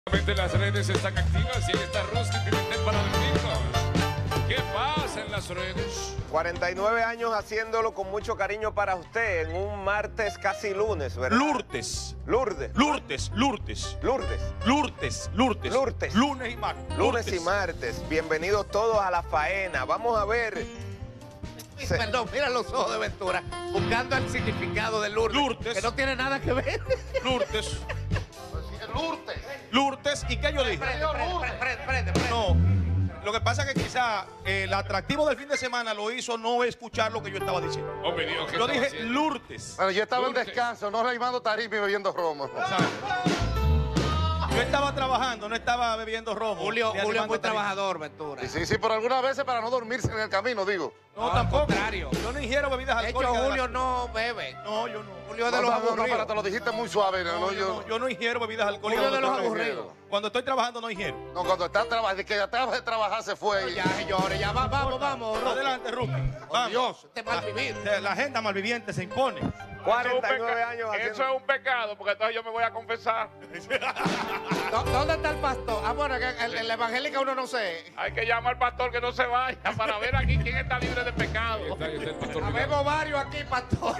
Las redes están activas y ahí está Ruskin Pimentel para decirnos qué pasa en las redes. 49 años haciéndolo con mucho cariño para usted en un martes casi lunes, ¿verdad? Lourdes. Lourdes. Lourdes, Lourdes. Lourdes. Lourdes, Lourdes. Lourdes. Lunes y martes. Lunes y martes. Bienvenidos todos a la faena. Vamos a ver. Perdón, mira los ojos de Ventura, buscando el significado de Lourdes, Lourdes. que no tiene nada que ver. Lourdes. Lourdes. Lourdes. ¿Y qué yo dije? Prende. No. Lo que pasa es que quizá el atractivo del fin de semana lo hizo no escuchar lo que yo estaba diciendo. Hombre, Dios, ¿qué Yo estaba dije haciendo? Lourdes. Bueno, yo estaba Lourdes. en descanso, no reimando tarima y bebiendo romo. Yo estaba trabajando, no estaba bebiendo romo. Julio ni es animando muy tarima. trabajador, Ventura. Sí, pero algunas veces para no dormirse en el camino, digo. No, No, tampoco. al contrario. Yo no ingiero bebidas De hecho, alcohólicas. Julio no bebe. No, yo no. Julio es de los aburridos. pero te lo dijiste muy suave. Yo no ingiero bebidas alcohólicas. Julio de los cuando estoy aburridos. trabajando. Cuando estoy trabajando no ingiero. No, cuando estás trabajando, que acabas de trabajar se fue. Ya, señores, ya vamos. Ruki. Adelante, Rookie. Por Vamos. Dios, este mal vivir. La agenda malviviente se impone. 49 años haciendo. Eso es un pecado, porque entonces yo me voy a confesar. ¿Dónde está el pastor? Ah, bueno, que el evangélica uno no sé. Hay que llamar al pastor que no se vaya para ver aquí quién está libre de pecado. Ahí está el pastor Miguel. Habemos varios aquí, pastor.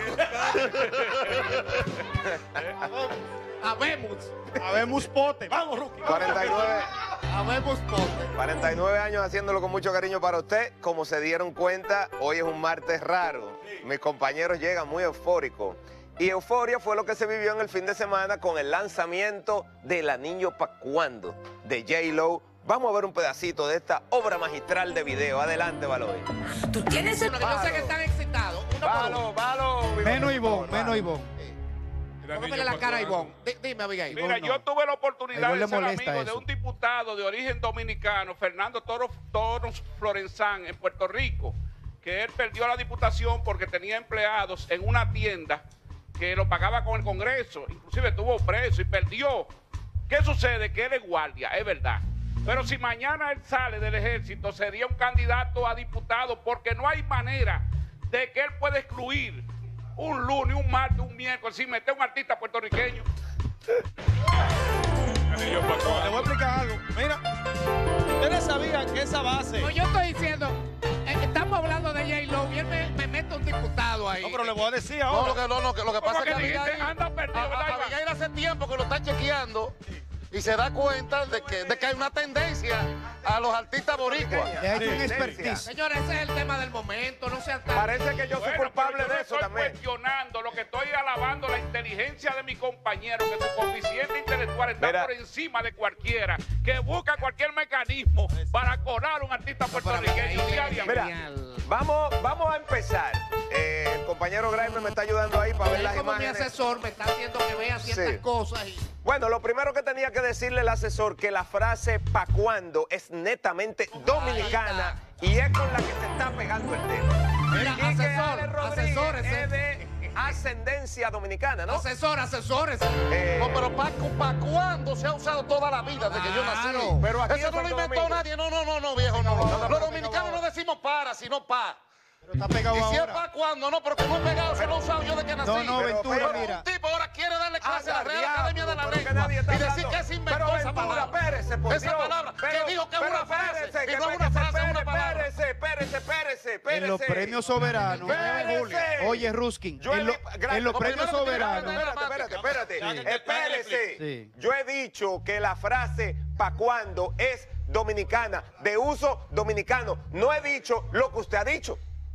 Habemos pote. Vamos, Rookie. 49, Habemos pote. 49 años haciéndolo con mucho cariño para usted. Como se dieron cuenta, hoy es un martes raro. Mis compañeros llegan muy eufóricos. Y euforia fue lo que se vivió en el fin de semana con el lanzamiento del Anillo Pa' Cuando de J-Lo. Vamos a ver un pedacito de esta obra magistral de video. Adelante, Baloy. Tú tienes el... Yo sé que están excitados. Uno por uno. Valo. Menos Ivonne. Póngale la cara a Ivonne. Dime, Abigail. Mira, no. yo tuve la A oportunidad Ivonne de le ser molesta amigo de eso. un diputado de origen dominicano, Fernando Toros Florenzán, en Puerto Rico, que él perdió la diputación porque tenía empleados en una tienda que lo pagaba con el Congreso, inclusive estuvo preso y perdió. ¿Qué sucede? Que él es guardia, es verdad. Pero si mañana él sale del ejército, sería un candidato a diputado, porque no hay manera de que él pueda excluir un lunes, un martes, un miércoles, sin meter un artista puertorriqueño. Anillo Pa' Le Cuando. voy a explicar algo. Mira, ustedes sabían que esa base... No, yo estoy diciendo, estamos hablando de J-Lo y él me mete un diputado ahí. No, pero le voy a decir No, ahora. lo que ¿Cómo pasa es que que dijiste? Anda perdido, ¿verdad, Iván? Abigail hace tiempo que lo está chequeando y se da cuenta de que hay una tendencia a los artistas boricuas. Le ha hecho un Tendencia. expertise. Señores, ese es el tema del momento, no sean tan... Parece que yo soy Bueno, culpable pero yo de no eso estoy también. cuestionando, lo que estoy alabando la inteligencia de mi compañero, que su coeficiente intelectual está Mira. por encima de cualquiera, que busca cualquier mecanismo para colar un artista puertorriqueño diariamente. Mira, vamos a empezar. El compañero Graeme me está ayudando ahí para ver Él las como mi imágenes. asesor me está haciendo que vea ciertas Sí. cosas y... Bueno, lo primero que tenía que decirle el asesor que la frase "pa' cuando" es netamente dominicana y es con la que se está pegando el tema. Mira, Quique asesor, Ale Rodríguez asesórese. es de ascendencia dominicana, ¿no? Asesores. No, pero ¿pa' cuándo se ha usado toda la vida desde que yo nací? Claro. Pero aquí Eso en no lo Santo inventó Domingo. nadie. No, viejo, no. pero Los dominicanos no decimos para, sino pa. Pero está pegado Y si es ahora. pa' cuándo, no, pero como es pegado, se lo he usado yo de que nací. No, Pero, Ventura, pero, mira. Un tipo ahora quiere darle clase a la Anda, Real Academia de la diablo, pero que Lengua nadie está y decir hablando. que se inventó Pero esa Ventura, palabra. espérese, por Esa Dios. palabra, Pero- que dijo que es pero una frase, espérese, que no es una frase, es una palabra. Espérese. En los premios soberanos. Espérese. Oye, Ruskin. Yo En los Lo premios primero que soberanos. Espérate. Espérese. Sí. Yo he dicho que la frase "pa' cuando" es dominicana, de uso dominicano. No he dicho lo que usted ha dicho.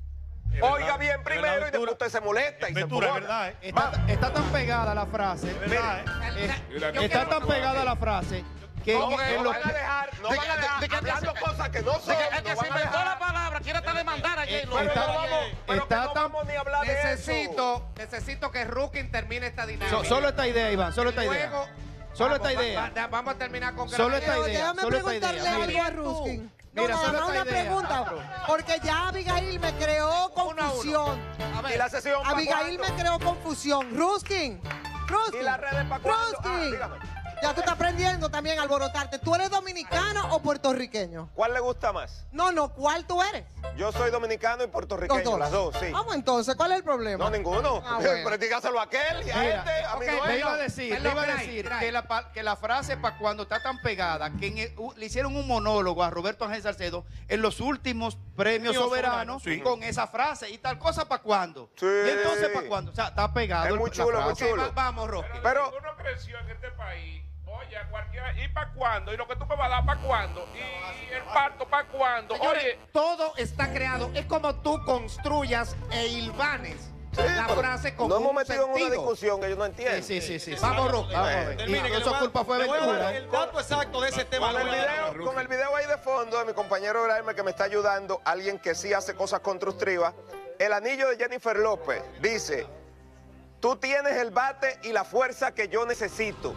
Oiga bien primero y después Ventura. usted se molesta y se Ventura, es enfogona. verdad, ¿eh? Está tan pegada la frase. Es verdad, ¿eh? Está tan pegada la frase que No, en no los- van a dejar, no de van a que- dejar de que- hablando cosas que no son. El que no se van a inventó dejar. la palabra quiere hasta demandar a J-Lo. Pero Está- no vamos, pero está que no tan- vamos ni a hablar de eso. Necesito que Rookin termine esta dinámica. Solo esta idea, Iván, solo esta Luego, idea. Solo esta idea. Vamos a terminar con... Solo esta Pero idea. déjame Solo esta preguntarle idea. algo Mira. a Ruskin. No, Mira, nada solo más esta una idea. pregunta, porque ya Abigail me creó confusión. A ver, Y la sesión ¿pa' Abigail me cuándo? creó confusión. Ruskin. Y las redes ¿pa' cuándo? Ruskin. Dígame. Ya tú estás aprendiendo también a alborotarte. ¿Tú eres dominicano o puertorriqueño? ¿Cuál le gusta más? No, ¿cuál tú eres? Yo soy dominicano y puertorriqueño, las dos, sí. Vamos entonces, ¿cuál es el problema? No, ninguno. Ah, bueno. Pero dígaselo a aquel y a Mira, este, a mí ok, no Le es. iba a decir, que la frase para cuando está tan pegada, que le hicieron un monólogo a Roberto Ángel Salcedo en los últimos premios soberanos con esa frase y tal cosa para cuándo. Sí. Y entonces para cuándo. O sea, está pegado. Es muy la chulo, muy frase. chulo. Vamos, Rocky. Pero- Uno creció en este país. Oye, cualquiera, ¿y para cuándo? ¿Y lo que tú me vas a dar para cuándo? ¿Y el parto para cuándo? Señores, Oye, todo está creado. Es como tú construyas e hilvanes la pero frase con no hemos un metido en una sentido. discusión que yo no entiendo. Sí. Vamos, Rocky. Vamos a ver. Termine, Y que eso le culpa fue voy a dar Ventura. el dato exacto de ese tema. Con el video ahí de fondo de mi compañero Graeme que me está ayudando, alguien que sí hace cosas constructivas, el anillo de Jennifer López dice, tú tienes el bate y la fuerza que yo necesito.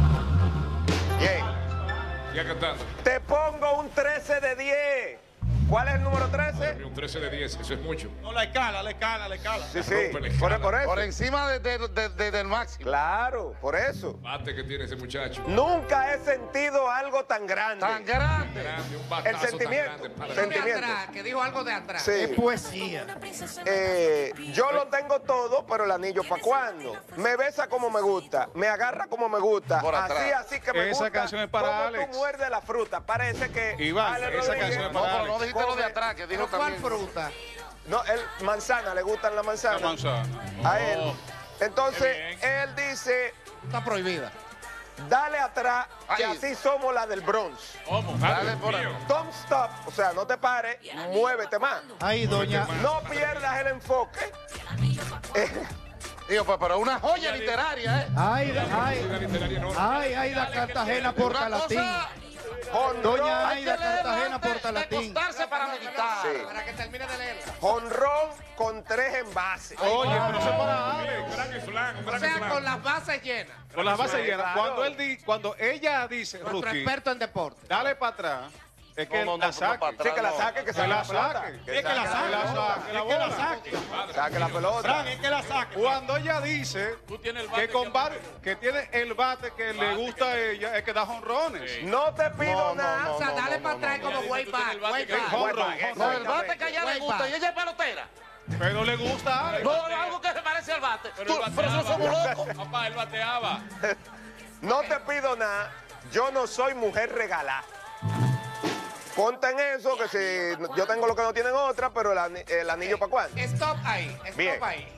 Bien. Ya cantando. Te pongo un 13 de 10. ¿Cuál es el número 13? Un 13 de 10, eso es mucho. No, la escala. Sí, sí. Rompe la escala. Por eso. Por encima del máximo. Claro, por eso. Bate que tiene ese muchacho. Nunca he sentido algo tan grande. Tan grande. Grande, un El batazo sentimiento. tan grande, padre. De Sentimiento. atrás, que dijo algo de atrás. Sí. Es poesía. Yo lo tengo todo, pero el anillo ¿para cuándo? Me besa como me gusta, me agarra como me gusta, Por atrás. así que me Esa gusta. canción es para como Alex. tú muerdes la fruta. Parece que Iván, Ale esa Rodríguez- canción es No, para pero no dijiste lo de atrás, que dijo ¿Pero cuál también. fruta? No, él manzana, le gustan la manzana. La manzana. A él. Entonces, Qué él dice, Está prohibida. dale atrás, que Ay. así somos la del Bronx. ¿Cómo? Dale por ahí. Don't stop, o sea, no te pares, muévete más. Ahí, doña. No pierdas el enfoque. Digo, pues, pero una joya literaria, ¿eh? Una literaria enorme. Aida Cartagena Portalatín. Jonrón, Doña Hay que Aida leerlo Cartagena antes de Portalatín. acostarse para meditar. Sí. Para que termine de leerla. jonrón con 3 envases. Oye, pero eso es para Alex. Un gran slang, un O gran sea, slang. con las bases llenas. Con las bases llenas. Claro. Cuando ella dice, Nuestro Ruki, experto en deporte. dale para atrás, es que No, la saque. para atrás, Sí, que la no. saque, que Que saque la la pelota. saque. Que Es que la saque saque. la pelota. Es que la saque. Saque la pelota. Fran, es que la saque. Cuando ella dice que con que tiene el bate que le gusta a ella, es que da jonrones. No te pido nada. O sea, dale para atrás como way back, way back. Jonrón, No, el bate que a ella le Way gusta back. y ella es pelotera. pero le gusta a Alex. No, algo que se parece al bate. Pero eso somos locos. Papá, él bateaba. No te pido nada. Yo no soy mujer regalada. Ponte en eso, que si yo tengo lo que no tienen otra, pero el anillo para cuándo. Stop ahí, Bien. stop ahí.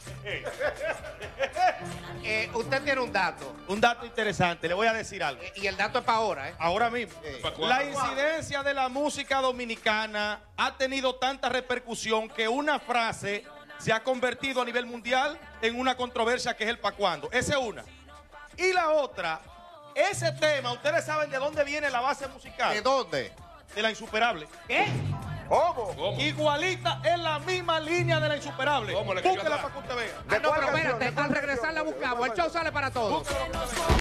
Usted tiene un dato. Un dato interesante, le voy a decir algo. Y el dato es para ahora, ¿eh? Ahora mismo, ¿Para cuándo? la incidencia de la música dominicana ha tenido tanta repercusión que una frase se ha convertido a nivel mundial en una controversia que es el pa' cuándo. Esa es una. Y la otra, ese tema, ustedes saben de dónde viene la base musical. ¿De dónde? De la insuperable. ¿Qué? ¿Cómo? ¿Cómo? Igualita en la misma línea de la insuperable. ¿Cómo? La que yo Búsquela atrás. para que usted vea. ¿De No, cuál pero canción? espérate, ¿De cuál al regresar la canción? buscamos. El show sale para todos.